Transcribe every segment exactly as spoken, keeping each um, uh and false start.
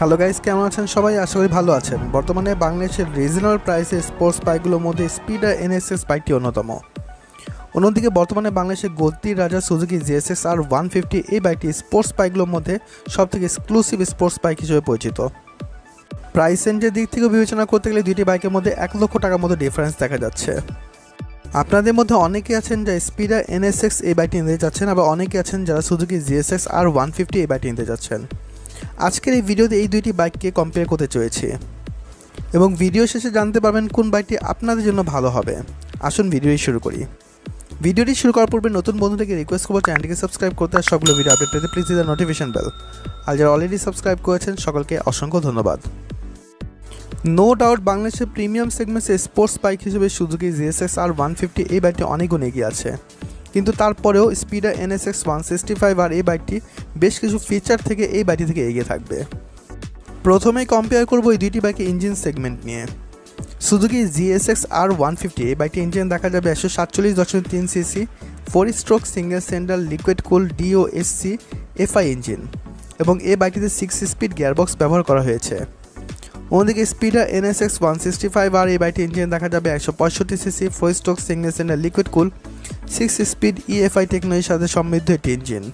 Hello guys, কেমন আছেন সবাই? আশা করি ভালো আছেন। বর্তমানে বাংলাদেশের রিজনাল প্রাইসে স্পোর্টস বাইকগুলোর মধ্যে স্পিডার এনএসএক্স বাইকটি অন্যতম। অন্যদিকে বর্তমানে বাংলাদেশের গতির রাজা Suzuki GSX R one fifty এই বাইকটি স্পোর্টস বাইকগুলোর মধ্যে সবথেকে এক্সক্লুসিভ স্পোর্টস বাইক হিসেবে পরিচিত। প্রাইস রেঞ্জের দিক থেকে বিবেচনা করতে গেলে দুইটি বাইকের মধ্যে এক লক্ষ টাকার মতো ডিফারেন্স দেখা যাচ্ছে। আপনাদের মধ্যে অনেকে আছেন যারা স্পিডার এনএসএক্স এই বাইকটি নিতে যাচ্ছেন, আবার অনেকে আছেন যারা Suzuki GSX R one fifty এই বাইকটি নিতে যাচ্ছেন। আজকের এই ভিডিওতে এই দুইটি বাইককে কম্পেয়ার করতে চলেছি এবং ভিডিও শেষে জানতে পারবেন কোন বাইকটি আপনাদের জন্য ভালো হবে। আসুন ভিডিওটি শুরু করি। ভিডিওটি শুরু করার পূর্বে নতুন বন্ধুদেরকে রিকোয়েস্ট করবো চ্যানেলটিকে সাবস্ক্রাইব করতে আর সবগুলো ভিডিও আপডেট পেতে প্লিজ দ্য নোটিফিকেশন বেল। আর যারা অলরেডি সাবস্ক্রাইব করেছেন সকলকে অসংখ্য ধন্যবাদ। নো ডাউট বাংলাদেশের প্রিমিয়াম সেগমেন্টে স্পোর্টস বাইক হিসেবে Suzuki GSX R one fifty এই বাইকটি অনেক গুণ এগিয়ে আছে, কিন্তু তারপরেও Speeder NSX one sixty five R এই বাইকটি বেশ কিছু ফিচার থেকে এই বাইকটি থেকে এগিয়ে থাকবে। প্রথমেই কম্পেয়ার করব এই দুইটি বাইকের ইঞ্জিন সেগমেন্ট নিয়ে। Suzuki GSX R one fifty এই বাইকটি ইঞ্জিন দেখা যাবে একশো সাতচল্লিশ দশমিক তিন CC four stroke single cylinder liquid cool DOHC FI engine এবং এই বাইকটিতে সিক্স স্পিড গিয়ারবক্স ব্যবহার করা হয়েছে। অন্যদিকে Speeder NSX one sixty five R এই বাইকটি ইঞ্জিন দেখা যাবে একশো পঁয়ষট্টি CC four stroke single cylinder liquid cool six speed EFI টেকনোলজির সাথে সমৃদ্ধ একটি ইঞ্জিন।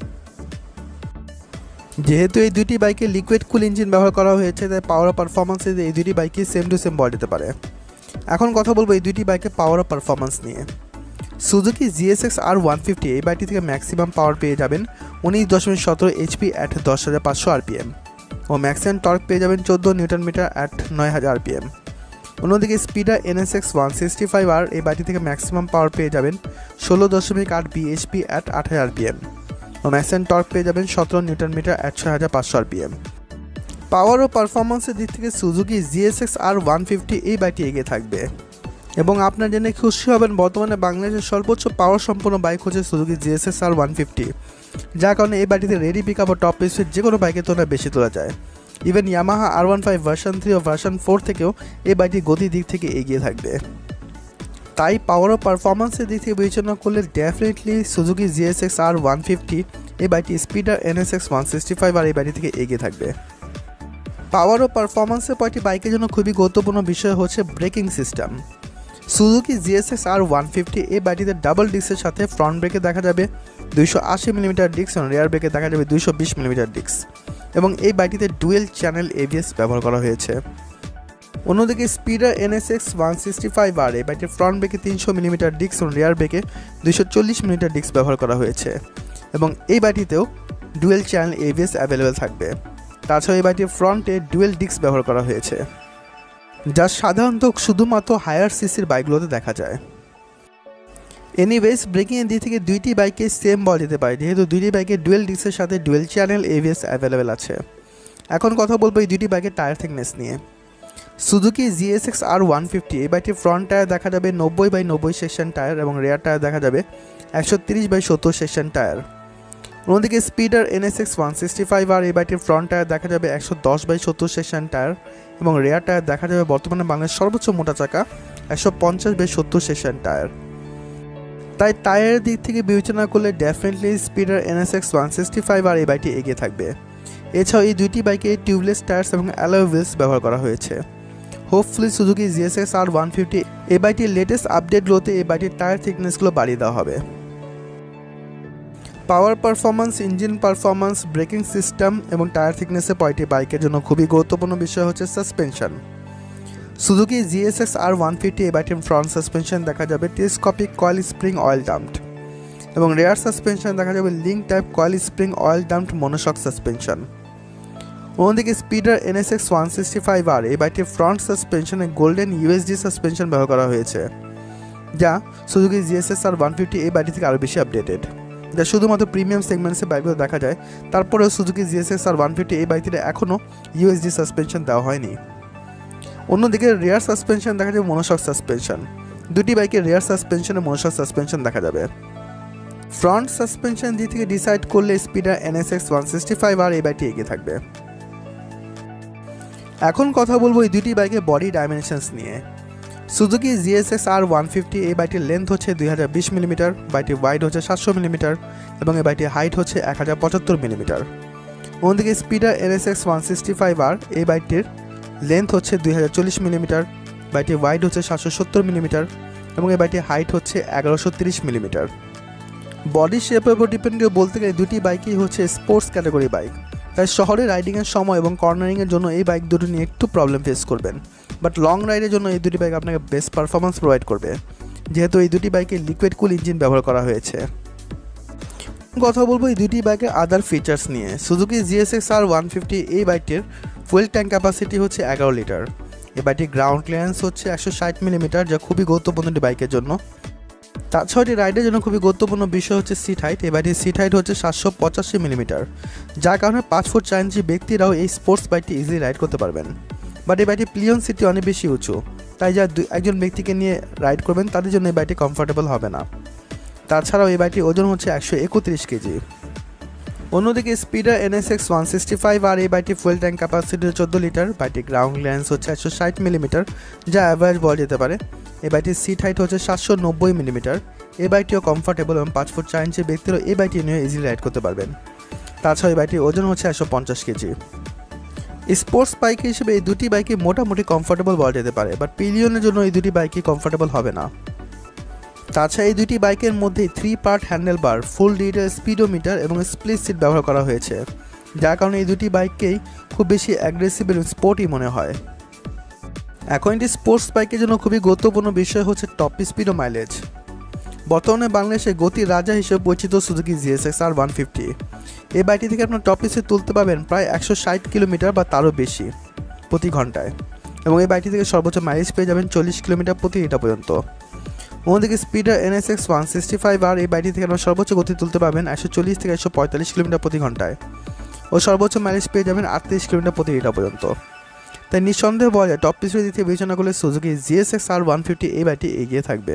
যেহেতু এই দুটি বাইকে লিকুইড কুল ইঞ্জিন ব্যবহার করা হয়েছে, তাই পাওয়ার পারফরমেন্সে এই দুটি বাইকই সেম টু সেম বল দিতে পারে। এখন কথা বলবো এই দুটি বাইকের পাওয়ার পারফরমেন্স নিয়ে। Suzuki GSX R one fifty এই বাইকটি থেকে ম্যাক্সিমাম পাওয়ার পেয়ে যাবেন উনিশ দশমিক সতেরো এইচপি অ্যাট দশ হাজার পাঁচশো আরপিএম ও ম্যাক্সিমাম টর্ক পেয়ে যাবেন চোদ্দো নিউটন মিটার অ্যাট নয় হাজার আরপিএম। অন্যদিকে Speeder NSX one sixty five R এই বাইকটি থেকে ম্যাক্সিমাম পাওয়ার পেয়ে যাবেন ষোলো দশমিক আট বিএইচপি অ্যাট আট হাজার আরপিএম ও ম্যাক্সিমাম টর্ক পেয়ে যাবেন সতেরো নিউটন মিটার অ্যাট ছয় হাজার পাঁচশো আরপিএম। পাওয়ার ও পারফরমেন্সের দিক থেকে Suzuki GSX R one fifty এই বাইকটি এগিয়ে থাকবে এবং আপনার জেনে খুশি হবেন বর্তমানে বাংলাদেশের সর্বোচ্চ পাওয়ার সম্পন্ন বাইক হচ্ছে Suzuki GSX R one fifty, যার কারণে এই বাইকটিতে রেডি পিক আপ ও টপ স্পিড যে কোনো বাইকের তুলনায় বেশি তোলা যায়। Even Yamaha R one five version three ও ভার্সন ফোর থেকেও এই বাইকটি গতির দিক থেকে এগিয়ে থাকবে। তাই পাওয়ার ও পারফরমেন্সের দিক থেকে বিবেচনা করলে definitely Suzuki GSX R one fifty এই বাইকটি Speeder NSX one sixty five R এই বাইকটি থেকে এগিয়ে থাকবে। পাওয়ার ও পারফরমেন্সের পরটি বাইকের জন্য খুবই গুরুত্বপূর্ণ বিষয় হচ্ছে braking system. Suzuki GSX R one fifty এই বাইকটিতে ডাবল ডিস্কের সাথে ফ্রন্ট ব্রেকে দেখা যাবে দুইশো আশি মিলিমিটার ডিস্ক এবং রেয়ার ব্রেকে দেখা যাবে দুইশো বিশ মিলিমিটার ডিস্ক এবং এই বাইকটিতে ডুয়েল চ্যানেল এবিএস ব্যবহার করা হয়েছে। অন্যদিকে Speeder NSX one sixty five R এই বাইকটির ফ্রন্ট ব্রেকে তিনশো মিলিমিটার ডিস্ক এবং রেয়ার ব্রেকে দুইশো চল্লিশ মিলিমিটার ডিস্ক ব্যবহার করা হয়েছে এবং এই বাইকটিতেও ডুয়েল চ্যানেল এবিএস অ্যাভেলেবেল থাকবে। তাছাড়া এই বাইকটির ফ্রন্টে ডুয়েল ডিস্ক ব্যবহার করা হয়েছে, যা সাধারণত শুধুমাত্র হায়ার সিসির বাইকগুলোতে দেখা যায়। এনিওয়েজ ব্রেকিংয়ের দিক থেকে দুইটি বাইকে সেম বল দিতে পারে, যেহেতু দুইটি বাইকে ডুয়েল ডিস্কের সাথে ডুয়েল চ্যানেল এবিএস অ্যাভেলেবেল আছে। এখন কথা বলবো এই দুইটি বাইকের টায়ার থিকনেস নিয়ে। Suzuki GSX R one fifty এই বাইকটির ফ্রন্ট টায়ার দেখা যাবে নব্বই বাই নব্বই সেকশন টায়ার এবং রেয়ার টায়ার দেখা যাবে একশো তিরিশ বাই সত্তর সেকশন টায়ার। অন্যদিকে Speeder NSX one sixty five R এই বাইকটির ফ্রন্ট টায়ার দেখা যাবে একশো দশ বাই সত্তর সেকশন টায়ার এবং রেয়ার টায়ার দেখা যাবে বর্তমানে বাংলাদেশের সর্বোচ্চ মোটা চাকা একশো পঞ্চাশ বাই সত্তর সেকশন টায়ার। তাই টায়ারের দিক থেকে বিবেচনা করলে definitely Speeder NSX one sixty five R এই বাইকটি এগিয়ে থাকবে। এছাড়াও এই দুইটি বাইকে টিউবলেস টায়ার্স এবং অ্যালয় হুইলস ব্যবহার করা হয়েছে। Hopefully Suzuki GSX R one fifty এই বাইকটির লেটেস্ট আপডেটগুলোতে এই বাইকটির টায়ার থিকনেসগুলো বাড়িয়ে দেওয়া হবে। Power performance, engine performance, braking system এবং টায়ার থিকনেসের পরটি বাইকের জন্য খুবই গুরুত্বপূর্ণ বিষয় হচ্ছে suspension. Suzuki GSX R one fifty এই বাইকটির ফ্রন্ট সাসপেনশন দেখা যাবে telescopic coil spring oil damped এবং রেয়ার সাসপেনশন দেখা যাবে link type coil spring oil damped monoshock suspension. অন্যদিকে Speeder NSX one sixty five R এই বাইকটির ফ্রন্ট সাসপেনশনে গোল্ডেন ইউএসডি সাসপেনশন ব্যবহার করা হয়েছে, যা Suzuki GSX R one fifty এই বাইকটি থেকে আরও বেশি আপডেটেড, যা শুধুমাত্র প্রিমিয়াম সেগমেন্টসে বাইকগুলো দেখা যায়। তারপরেও Suzuki GSX R one fifty এই বাইকটিতে এখনও ইউএসডি সাসপেনশন দেওয়া হয়নি। অন্যদিকে রেয়ার সাসপেনশন দেখা যাবে মনোশক সাসপেনশন। দুটি বাইকে রেয়ার সাসপেনশনে মনোশক সাসপেনশন দেখা যাবে। ফ্রন্ট সাসপেনশন দিক থেকে ডিসাইড করলে Speeder NSX one sixty five R এই বাইকটি এগিয়ে থাকবে। এখন কথা বলবো এই দুটি বাইকের বডি ডাইমেনশনস নিয়ে। Suzuki GSX R one fifty এই বাইকটির লেন্থ হচ্ছে দুই হাজার বিশ মিলিমিটার, বাইকটির ওয়াইড হচ্ছে সাতশো মিলিমিটার এবং এই বাইকটির হাইট হচ্ছে এক হাজার পঁচাত্তর মিলিমিটার। অন্যদিকে Speeder Nsx one sixty five R এই বাইকটির লেন্থ হচ্ছে দুই হাজার চল্লিশ মিলিমিটার, বাইকটির ওয়াইড হচ্ছে সাতশো সত্তর মিলিমিটার এবং এই বাইকটির হাইট হচ্ছে এগারোশো তিরিশ মিলিমিটার। বডি শেপের উপর ডিপেন্ড করে বলতে গেলে দুটি বাইকই হচ্ছে স্পোর্টস ক্যাটাগরি বাইক, তাই শহরে রাইডিংয়ের সময় এবং কর্নারিংয়ের জন্য এই বাইক দুটো নিয়ে একটু প্রবলেম ফেস করবেন, বাট লং রাইডের জন্য এই দুটি বাইক আপনাকে বেস্ট পারফরমেন্স প্রোভাইড করবে, যেহেতু এই দুটি বাইকে লিকুইড কুল ইঞ্জিন ব্যবহার করা হয়েছে। কথা বলবো এই দুটি বাইকের আদার ফিচার্স নিয়ে। Suzuki GSX R one fifty এই বাইকটির ফুয়েল ট্যাঙ্ক ক্যাপাসিটি হচ্ছে এগারো লিটার। এই বাইকটির গ্রাউন্ড ক্লিয়ারেন্স হচ্ছে একশো ষাট মিলিমিটার, যা খুবই গুরুত্বপূর্ণ একটি বাইকের জন্য। তাছাড়া এটি রাইডের জন্য খুবই গুরুত্বপূর্ণ বিষয় হচ্ছে সিট হাইট। এই বাইকটির সিট হাইট হচ্ছে সাতশো পঁচাশি মিলিমিটার, যার কারণে পাঁচ ফুট চার ইঞ্চি ব্যক্তিরাও এই স্পোর্টস বাইকটি ইজিলি রাইড করতে পারবেন। বাট এই বাইকটির প্লিয়ন সিটটি অনেক বেশি উঁচু, তাই যা একজন ব্যক্তিকে নিয়ে রাইড করবেন তাদের জন্য এই বাইকটি কমফোর্টেবল হবে না। তাছাড়াও এই বাইকটির ওজন হচ্ছে একশো একত্রিশ কেজি। অন্যদিকে Speeder Nsx one sixty five R এই বাইকটির ফুয়েল ট্যাঙ্ক ক্যাপাসিটি চোদ্দো লিটার, বাইকটির গ্রাউন্ড ক্লিয়ারেন্স হচ্ছে একশো ষাট মিলিমিটার, যা অ্যাভারেজ বলা যেতে পারে। এই বাইকটির সিট হাইট হচ্ছে সাতশো নব্বই মিলিমিটার। এই বাইকটিও কমফোর্টেবল এবং পাঁচ ফুট চার ইঞ্চি ব্যক্তিরও এই বাইকটি নিয়ে ইজিলি রাইড করতে পারবেন। তাছাড়া এই বাইকটির ওজন হচ্ছে একশো পঞ্চাশ কেজি। স্পোর্টস বাইক হিসেবে এই দুটি বাইকই মোটামুটি কমফোর্টেবল বলা যেতে পারে, বাট পিলিয়নের জন্য এই দুটি বাইকই কমফোর্টেবল হবে না। তাছাড়া এই দুটি বাইকের মধ্যে three part handle bar, full digital speedometer এবং স্প্লিট সিট ব্যবহার করা হয়েছে, যার কারণে এই দুটি বাইককেই খুব বেশি অ্যাগ্রেসিভ এবং স্পোর্টই মনে হয়। এখন একটি স্পোর্টস বাইকের জন্য খুবই গুরুত্বপূর্ণ বিষয় হচ্ছে টপ স্পিড ও মাইলেজ। বর্তমানে বাংলাদেশে গতির রাজা হিসেবে পরিচিত Suzuki GSX R one fifty এই বাইকটি থেকে আপনার টপ স্পিড তুলতে পারবেন প্রায় একশো ষাট কিলোমিটার বা তারও বেশি প্রতি ঘন্টায়, এবং এই বাইকটি থেকে সর্বোচ্চ মাইলেজ পেয়ে যাবেন চল্লিশ কিলোমিটার প্রতি লিটার পর্যন্ত। অন্যদিকে Speeder Nsx one sixty five R এই বাইকটি থেকে আপনার সর্বোচ্চ গতি তুলতে পারবেন একশো চল্লিশ থেকে একশো পঁয়তাল্লিশ কিলোমিটার প্রতি ঘন্টায় ও সর্বোচ্চ মাইলেজ পেয়ে যাবেন আটত্রিশ কিলোমিটার প্রতি লিটার পর্যন্ত। তাই নিঃসন্দেহে বলা যায় টপ স্পিডের দিক থেকে বিবেচনা করলে Suzuki GSX R one fifty এই বাইকটি এগিয়ে থাকবে।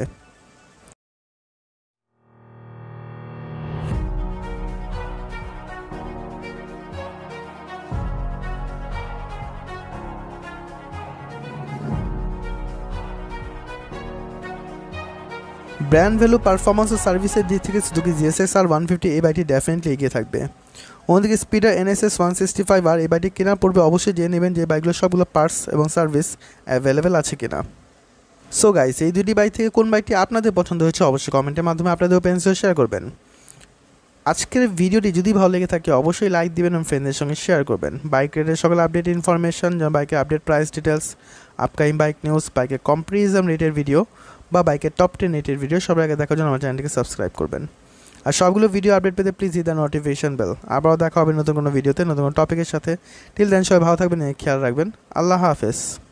ব্র্যান্ড ভ্যালু, পারফরমেন্স ও সার্ভিসের দিক থেকে Suzuki GSX R one fifty এই বাইকটি ডেফিনেটলি এগিয়ে থাকবে। অন্যদিকে Speeder Nsx one sixty five R এই বাইকটি কেনার পূর্বে অবশ্যই জেনে নেবেন যে বাইকগুলোর সবগুলো পার্টস এবং সার্ভিস অ্যাভেলেবেল আছে কিনা। সো গাইস, এই দুটি বাইক থেকে কোন বাইকটি আপনাদের পছন্দ হয়েছে অবশ্যই কমেন্টের মাধ্যমে আপনাদের ওপিনিয়ন শেয়ার করবেন। আজকের ভিডিওটি যদি ভালো লেগে থাকে অবশ্যই লাইক দিবেন এবং ফ্রেন্ডদের সঙ্গে শেয়ার করবেন। বাইক রেটের সকল আপডেট ইনফরমেশন, যেমন বাইকের update price details, upcoming bike news, বাইকের কম্পারিজন রেটের ভিডিও বা বাইকের টপ টেন রেটের ভিডিও সবার আগে দেখার জন্য আমার চ্যানেলটিকে সাবস্ক্রাইব করবেন। আর সবগুলো ভিডিও আপডেট পেতে please hit the notification bell. আবারও দেখা হবে নতুন কোনো ভিডিওতে নতুন কোনো টপিকের সাথে। টিল দেন সবাই ভালো থাকবেন, খেয়াল রাখবেন। আল্লাহ হাফেজ।